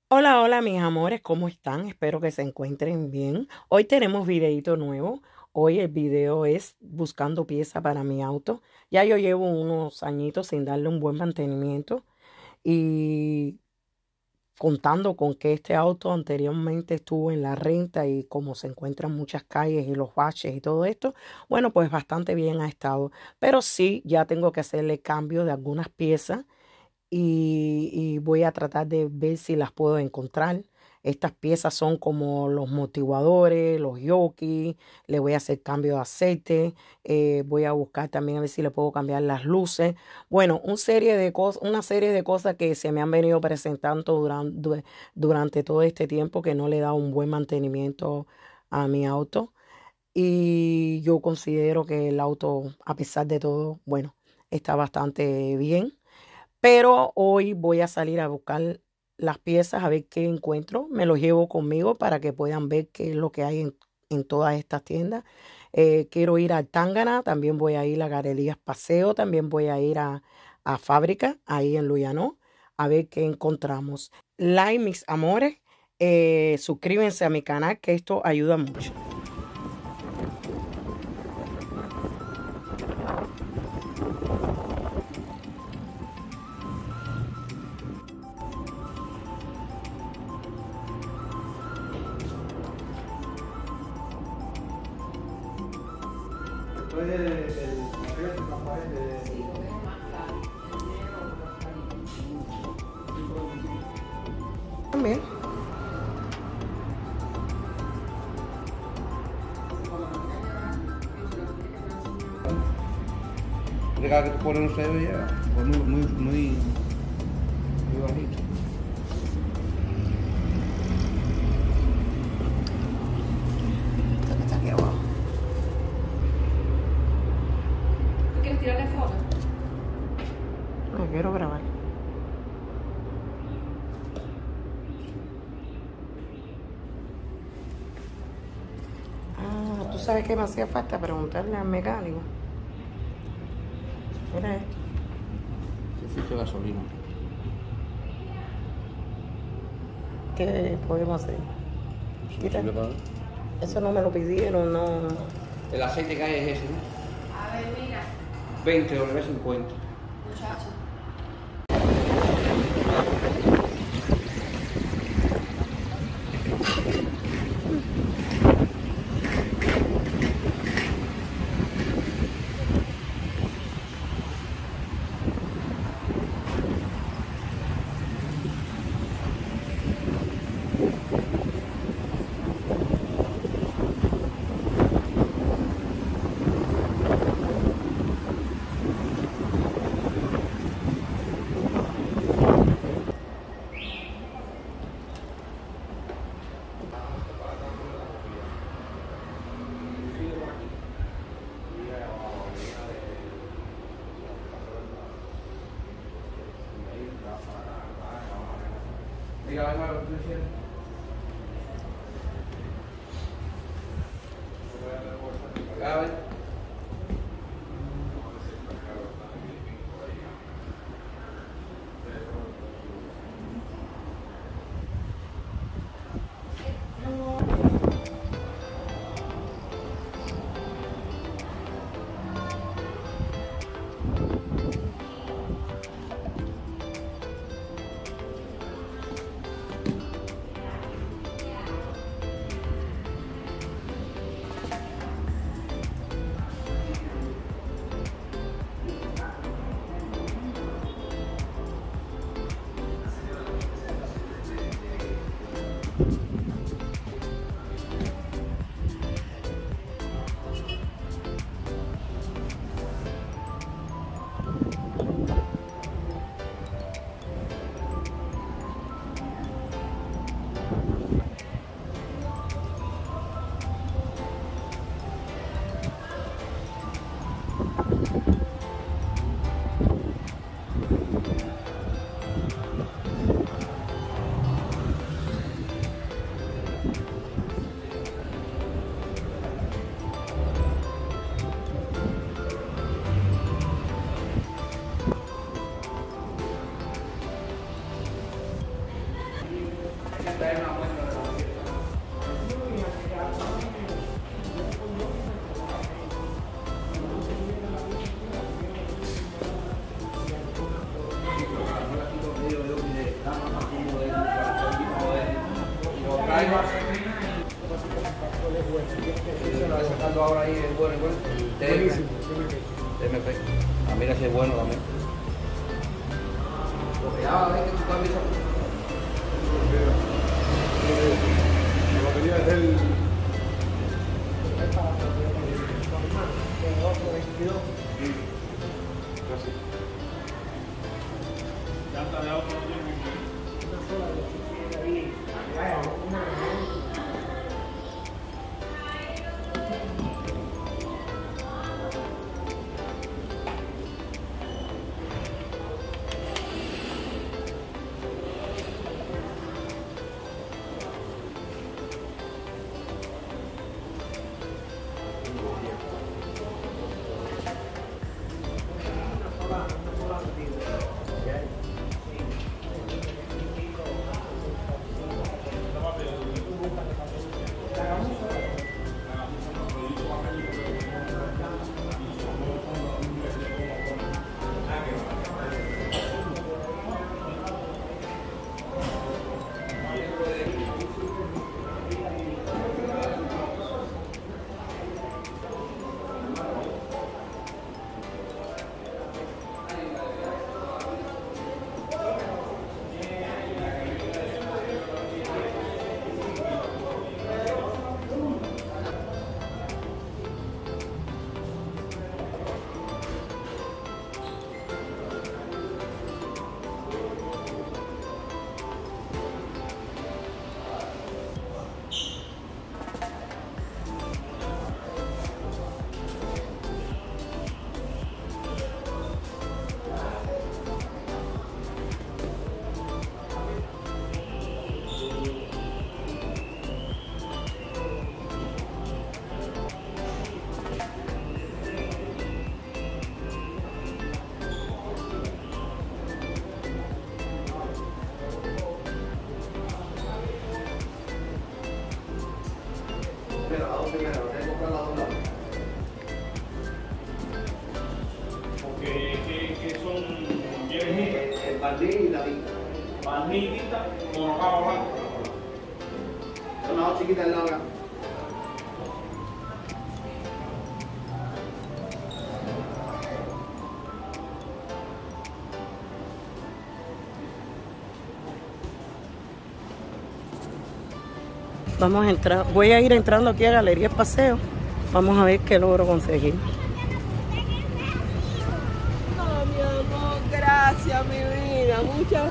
Hola, hola mis amores, ¿cómo están? Espero que se encuentren bien. Hoy tenemos videito nuevo. Hoy el video es buscando pieza para mi auto. Ya yo llevo unos añitos sin darle un buen mantenimiento y contando con que este auto anteriormente estuvo en la renta y como se encuentran muchas calles y los baches y todo esto, bueno, pues bastante bien ha estado. Pero sí, ya tengo que hacerle cambio de algunas piezas y voy a tratar de ver si las puedo encontrar. Estas piezas son como los motivadores, los yokis, le voy a hacer cambio de aceite, voy a buscar también a ver si le puedo cambiar las luces. Bueno, una serie de cosas que se me han venido presentando durante todo este tiempo que no le he dado un buen mantenimiento a mi auto. Y yo considero que el auto, a pesar de todo, bueno, está bastante bien. Pero hoy voy a salir a buscar las piezas a ver qué encuentro. Me los llevo conmigo para que puedan ver qué es lo que hay en todas estas tiendas. Quiero ir al Tangana, también voy a ir a Galerías Paseo, también voy a ir a Fábrica, ahí en Luyano, a ver qué encontramos. Like, mis amores, suscríbanse a mi canal, que esto ayuda mucho. Después del arriba del transparente. Sí. También. Porque cada que tú pones un cero ya, pues muy bajito. Está aquí abajo. ¿Tú quieres tirarle foto? No quiero grabar. Ah, tú sabes que me hacía falta preguntarle al mecánico. Mira esto. Necesito gasolina. ¿Qué podemos hacer? Quita. ¿Sí, verdad? Eso no me lo pidieron, no. El aceite que hay es ese, ¿no? A ver, mira, 20 o 50. muchacho. Diga, venga, lo que estoy diciendo. A ver. traer una muestra de la pieza. Sacando ahora ahí el bueno, TMP. Ah, mira si es bueno también. Porque ya ves que tú cambias. La batería es el... Casi. Llanta de auto no tiene que son El barniz y la tinta. barniz y tinta monocabo blanco. Son las dos chiquitas del lado acá. Vamos a entrar, voy a ir entrando aquí a Galería Paseo. Vamos a ver qué logro conseguir. No, mi amor, gracias, mi vida. Muchas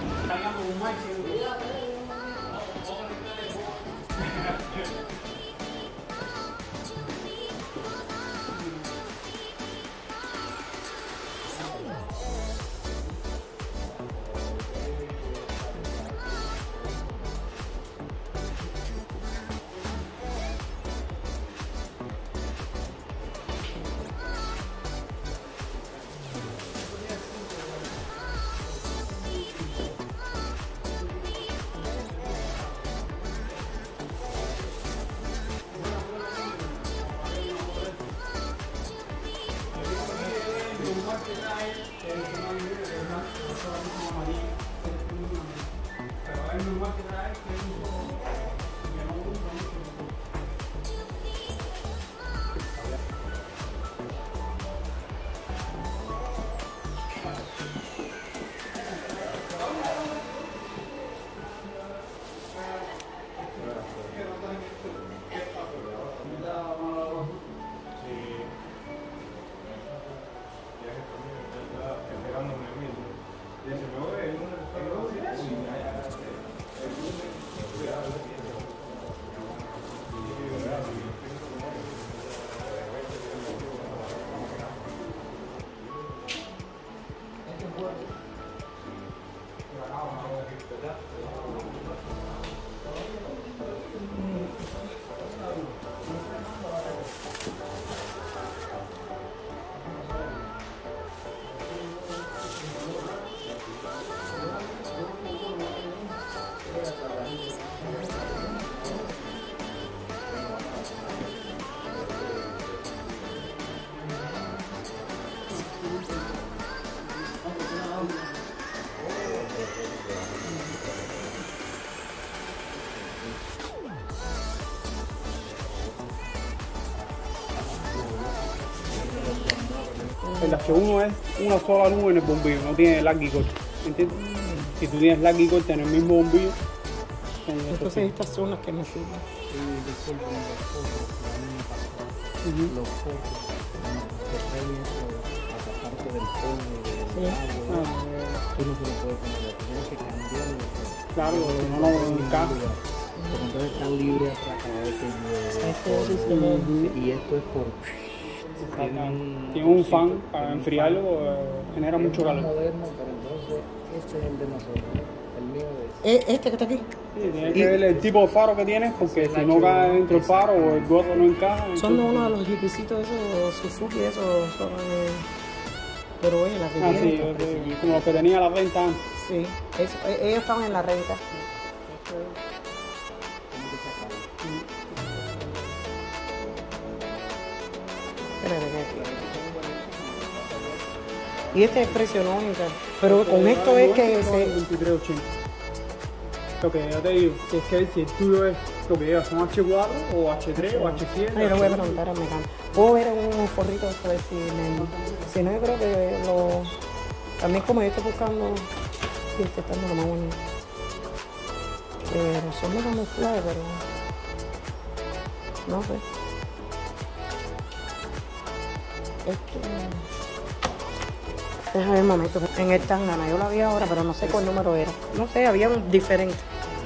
Dice, me voy, El H1 es una sola luz en el bombillo, no tiene larga y corta. ¿Entiendes? Si tú tienes larga y corta en el mismo bombillo, son esos Entonces tipos. estas son las que me sirven. Los focos, que traen eso, esa parte del polvo, del agua, Ah, tú no se lo puedes cambiar, tienes que cambiarlo. claro, si no, no encaja. Porque entonces está libre atrás cada vez que llueve. Esto dice Y esto es por... Tiene un fan para enfriarlo, genera mucho Es más calor. moderno, pero entonces este es el de nosotros. El mío es... Este que está aquí. Sí, tiene que ver el tipo de faro que tienes, porque si no cae dentro del faro o el gorro no encaja. Son de entonces- uno de los jipicitos esos Suzuki, esos son, pero oye, la que Ah, tienen, sí, como los que tenía a la venta antes. sí, ellos estaban en la renta. Espérate, y este es precio no, pero con esto es que se... 23.80. Lo que ya te digo, que es que si el tuyo es lo que lleva son H4 o H3 o H7. Ay, yo le voy a preguntar al mecánico. ¿Puedo ver unos forritos a ver si no, yo creo que también como yo estoy buscando, sí, este está lo más bonito. Pero son de camuflaje, pero no sé. Déjame ver un momento. En el Tangana, yo la vi ahora, pero no sé cuál número era. No sé, había un diferente.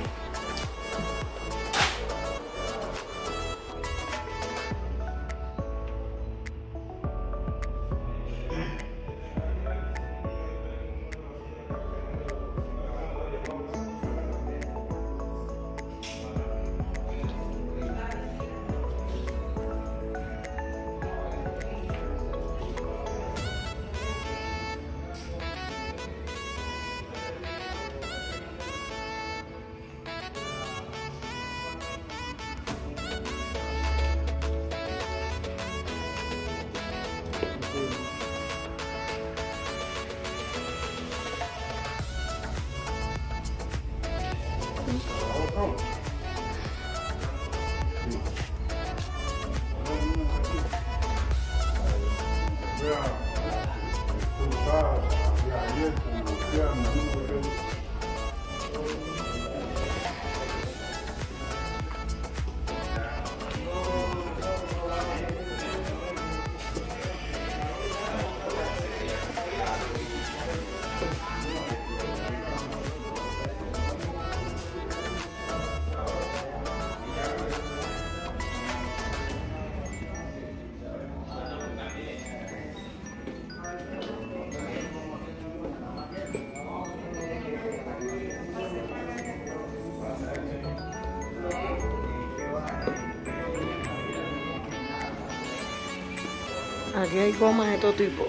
Aquí hay gomas de todo tipo.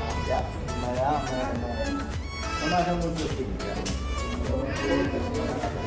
No me hace mucho tiempo.